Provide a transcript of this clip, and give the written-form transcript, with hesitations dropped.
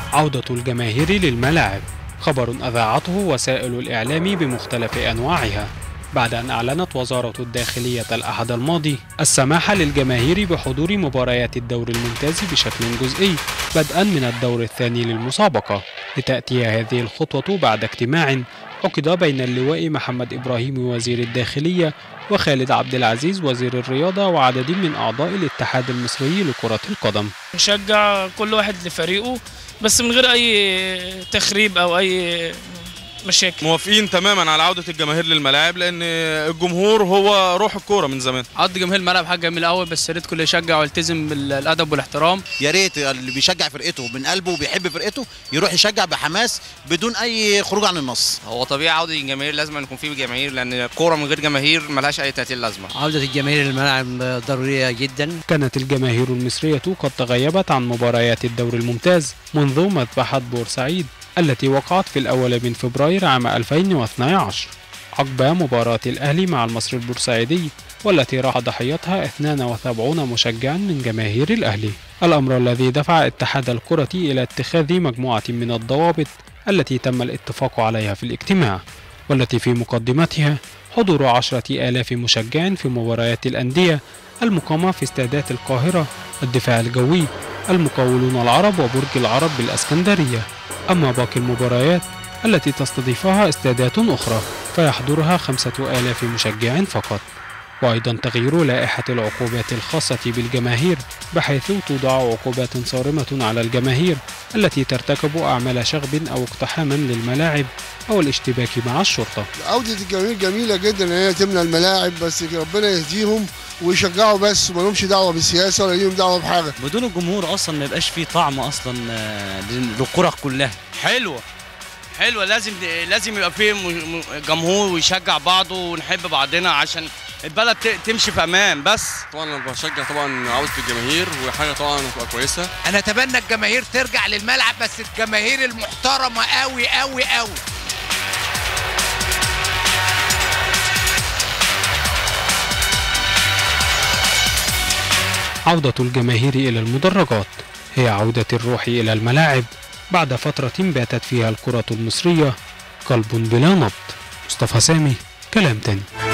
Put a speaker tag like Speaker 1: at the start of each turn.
Speaker 1: عودة الجماهير للملاعب خبر أذاعته وسائل الإعلام بمختلف أنواعها بعد أن أعلنت وزارة الداخلية الأحد الماضي السماح للجماهير بحضور مباريات الدور الممتاز بشكل جزئي بدءا من الدور الثاني للمسابقة، لتأتي هذه الخطوة بعد اجتماع عقد بين اللواء محمد إبراهيم وزير الداخلية وخالد عبد العزيز وزير الرياضة وعدد من أعضاء الاتحاد المصري لكرة القدم.
Speaker 2: نشجع كل واحد لفريقه بس من غير أي تخريب أو أي مشاكل.
Speaker 3: موافقين تماما على عودة الجماهير للملاعب لأن الجمهور هو روح الكورة من زمان.
Speaker 4: عودة جماهير الملاعب حاجة جميلة قوي، بس يا ريت كله يشجع ويلتزم بالأدب والاحترام.
Speaker 5: يا ريت اللي بيشجع فرقته من قلبه وبيحب فرقته يروح يشجع بحماس بدون أي خروج عن النص.
Speaker 6: هو طبيعي عودة الجماهير لازم يكون فيه جماهير لأن الكورة من غير جماهير ملهاش أي 30 لازمة.
Speaker 7: عودة الجماهير للملاعب ضرورية جدا.
Speaker 1: كانت الجماهير المصرية قد تغيبت عن مباريات الدور الممتاز منذ مذبحة بورسعيد التي وقعت في الأول من فبراير عام 2012 عقب مباراة الأهلي مع المصري البورسعيدي والتي راح ضحيتها 72 مشجعا من جماهير الأهلي، الأمر الذي دفع اتحاد الكرة إلى اتخاذ مجموعة من الضوابط التي تم الاتفاق عليها في الاجتماع، والتي في مقدمتها حضور 10,000 مشجع في مباريات الأندية المقامة في استادات القاهرة، الدفاع الجوي، المقاولون العرب وبرج العرب بالإسكندرية. أما باقي المباريات التي تستضيفها استادات أخرى فيحضرها 5,000 مشجع فقط. وأيضا تغيير لائحة العقوبات الخاصة بالجماهير بحيث توضع عقوبات صارمة على الجماهير التي ترتكب أعمال شغب أو اقتحاما للملاعب أو الاشتباك مع الشرطة.
Speaker 8: عودة الجماهير جميلة جدا ان هي تملى الملاعب، بس ربنا يهديهم ويشجعوا بس وما لهمش دعوة بالسياسة ولا ليهم دعوة بحاجة.
Speaker 7: بدون الجمهور أصلا ما يبقاش فيه طعم أصلا للكرة كلها.
Speaker 6: حلوة لازم يبقى فيه جمهور ويشجع بعضه ونحب بعضنا عشان البلد تمشي في امان. بس
Speaker 3: طبعا انا بشجع طبعا عودة الجماهير وحاجة طبعا هتبقى كويسة.
Speaker 9: انا اتمنى الجماهير ترجع للملعب، بس الجماهير المحترمة قوي قوي قوي.
Speaker 1: عودة الجماهير إلى المدرجات هي عودة الروح إلى الملاعب بعد فترة باتت فيها الكرة المصرية قلب بلا نبض. مصطفى سامي، كلام تاني.